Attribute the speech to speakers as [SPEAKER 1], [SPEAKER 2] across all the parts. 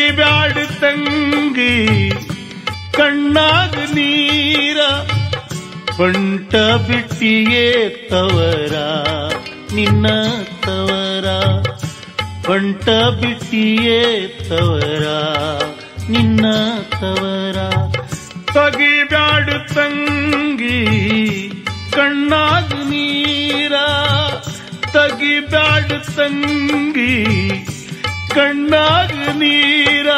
[SPEAKER 1] ತಗಿಬ್ಯಾಡು ತಂಗಿ ಕಣ್ಣಾಗ ನೀರ, ಬಂಟ ಬಿಟ್ಟಿಯೇ ತವರ ನಿನ್ನ ತವರ, ಬಂಟ ಬಿಟ್ಟಿಯೇ ತವರ ನಿನ್ನ ತವರ. ತಗಿಬ್ಯಾಡು ತಂಗಿ ಕಣ್ಣಾಗ ನೀರ, ತಗಿಬ್ಯಾಡು ತಂಗಿ ಕಣ್ಣಾಗ ನೀರ.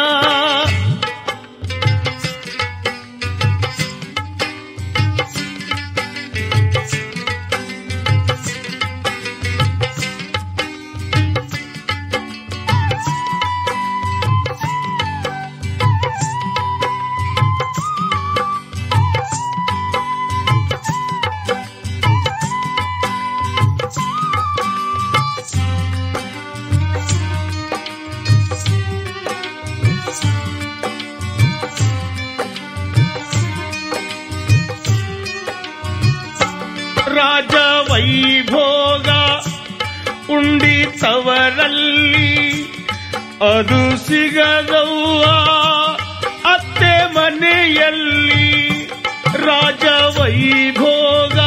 [SPEAKER 1] ರಾಜ ವೈಭೋಗ ಉಂಡಿತವರಲ್ಲಿ ಅದು ಸಿಗದವ್ವ ಅತ್ತೆ ಮನೆಯಲ್ಲಿ. ರಾಜ ವೈಭೋಗ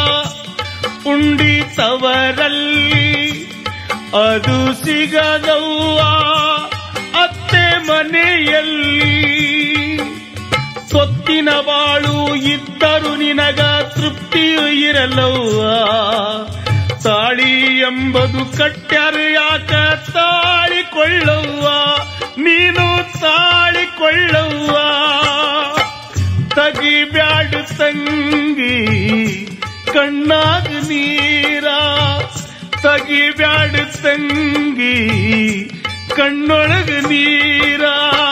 [SPEAKER 1] ಉಂಡಿತವರಲ್ಲಿ ಅದು ಸಿಗದವ್ವ ಅತ್ತೆ ಮನೆಯಲ್ಲಿ. ಸೊತ್ತಿನ ಬಾಳು ಇದ್ದರು ನಿನಗ ತೃಪ್ತಿಯು ಇರಲವ್ವ, ತಾಳಿ ಎಂಬುದು ಕಟ್ಟ್ಯಾರು ಯಾಕ ತಾಳಿಕೊಳ್ಳವ್ವ, ನೀನು ತಾಳಿಕೊಳ್ಳವ್ವ. ತಗಿಬ್ಯಾಡು ತಂಗಿ ಕಣ್ಣಾಗ ನೀರ, ತಗಿಬ್ಯಾಡು ತಂಗಿ ಕಣ್ಣೊಳಗ ನೀರ.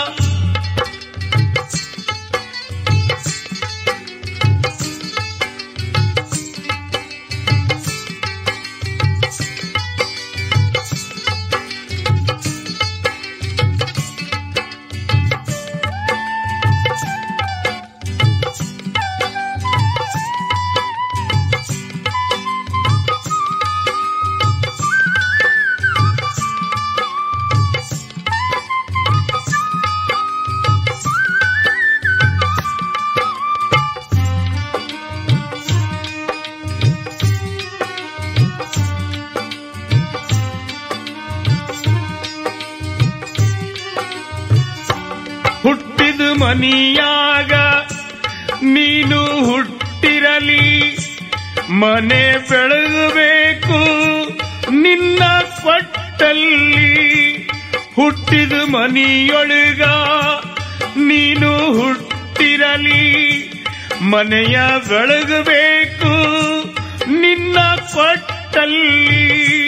[SPEAKER 1] ಹುಟ್ಟಿದ ಮನಿಯಾಗ ನೀನು ಹುಟ್ಟಿರಲಿ, ಮನೆ ಬೆಳಗಬೇಕು ನಿನ್ನ ಕೊಟ್ಟಲ್ಲಿ. ಹುಟ್ಟಿದ ಮನಿಯೊಳಗ ನೀನು ಹುಟ್ಟಿರಲಿ, ಮನೆಯ ಬೆಳಗಬೇಕು ನಿನ್ನ ಕೊಟ್ಟಲ್ಲಿ.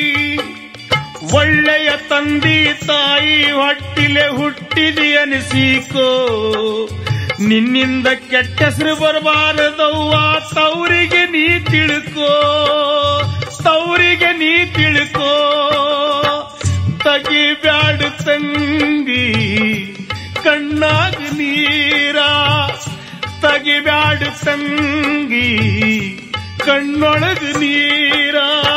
[SPEAKER 1] ಒಳ್ಳೆಯ ತಂದಿ ತಾಯಿ ಹೊಟ್ಟಿಲೆ ಹುಟ್ಟಿದಿ ಅನಿಸಿಕೋ, ನಿನ್ನಿಂದ ಕೆಟ್ಟ ಹೆಸರು ಬರಬಾರದವ್ವ ತವರಿಗೆ ನೀ ತಿಳ್ಕೋ, ತವರಿಗೆ ನೀ ತಿಳ್ಕೋ. ತಗಿಬ್ಯಾಡು ತಂಗಿ ಕಣ್ಣಾಗ ನೀರ, ತಗಿಬ್ಯಾಡು ತಂಗಿ ಕಣ್ಣೊಳಗ ನೀರ.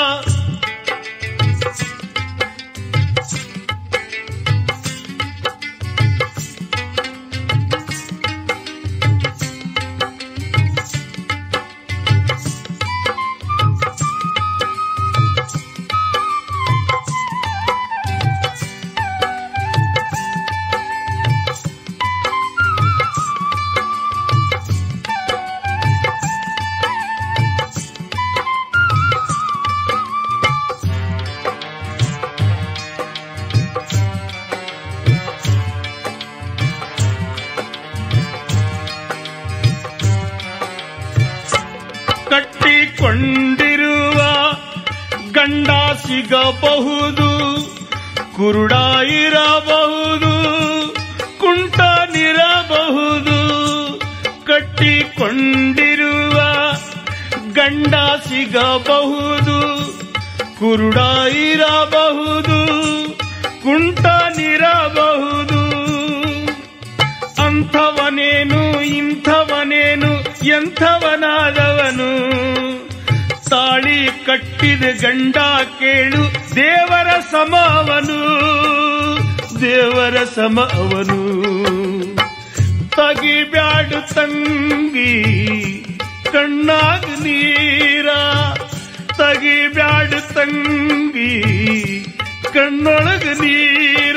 [SPEAKER 1] ಕಟ್ಟಿಕೊಂಡಿರುವ ಗಂಡ ಸಿಗಬಹುದು, ಕುರುಡ ಇರಬಹುದು, ಕುಂಟನಿರಬಹುದು. ಕಟ್ಟಿಕೊಂಡಿರುವ ಗಂಡ ಸಿಗಬಹುದು, ಕುರುಡ ಇರಬಹುದು, ಕುಂಟನಿರಬಹುದು. ಅಂಥವನೇನು ಇಂಥವನೇನು ಎಂಥವನಾದವನು, ತಾಳಿ ಕಟ್ಟಿದ ಗಂಡ ಕೇಳು ದೇವರ ಸಮವನು, ದೇವರ ಸಮ ಅವನು. ತಗಿಬ್ಯಾಡು ತಂಗಿ ಕಣ್ಣಾಗ ನೀರ, ತಗಿಬ್ಯಾಡು ತಂಗಿ ಕಣ್ಣೊಳಗ ನೀರ.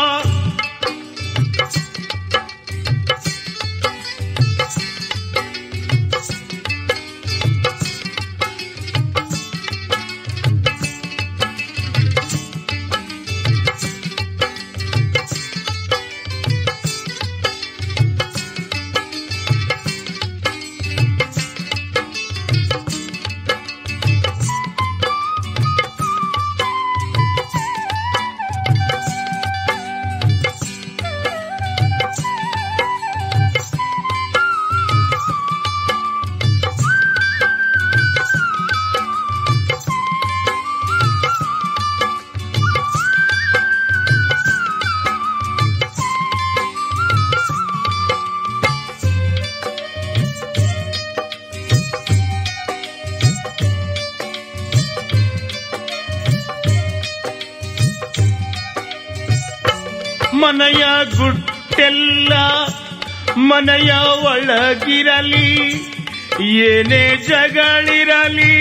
[SPEAKER 1] ಮನೆಯ ಗುಟ್ಟೆಲ್ಲ ಮನೆಯ ಒಳಗಿರಲಿ, ಏನೇ ಜಗಳಿರಲಿ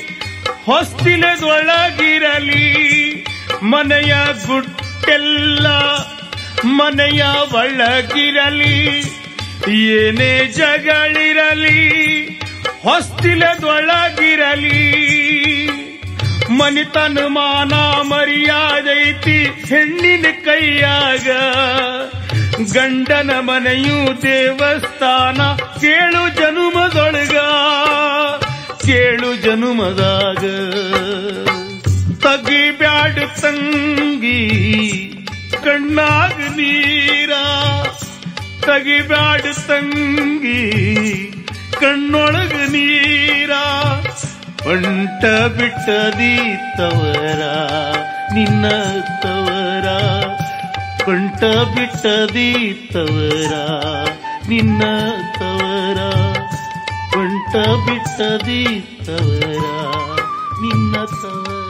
[SPEAKER 1] ಹೊಸ್ತಿಲದೊಳಗಿರಲಿ. ಮನೆಯ ಗುಟ್ಟೆಲ್ಲ ಮನೆಯ ಒಳಗಿರಲಿ, ಏನೇ ಜಗಳಿರಲಿ ಹೊಸ್ತಿಲದೊಳಗಿರಲಿ. ಮನಿತನ ಮಾನ ಮರ್ಯಾದೈತಿ ಹೆಣ್ಣಿನ ಕೈಯಾಗ, ಗಂಡನ ಮನೆಯು ದೇವಸ್ಥಾನ ಕೇಳು ಜನುಮದೊಳಗ, ಕೇಳು ಜನುಮದಾಗ. ತಗಿಬ್ಯಾಡು ತಂಗಿ ಕಣ್ಣಾಗ ನೀರ, ತಗಿಬ್ಯಾಡು ತಂಗಿ ಕಣ್ಣೊಳಗ ನೀರ. ಹೊಂಟ ಬಿಟ್ಟದಿ ತವರ ನಿನ್ನ ತವರ, ಹೊಂಟ ಬಿಟ್ಟದಿ ತವರ ನಿನ್ನ ತವರ, ಹೊಂಟ ಬಿಟ್ಟದಿ ತವರ ನಿನ್ನ ತವರ.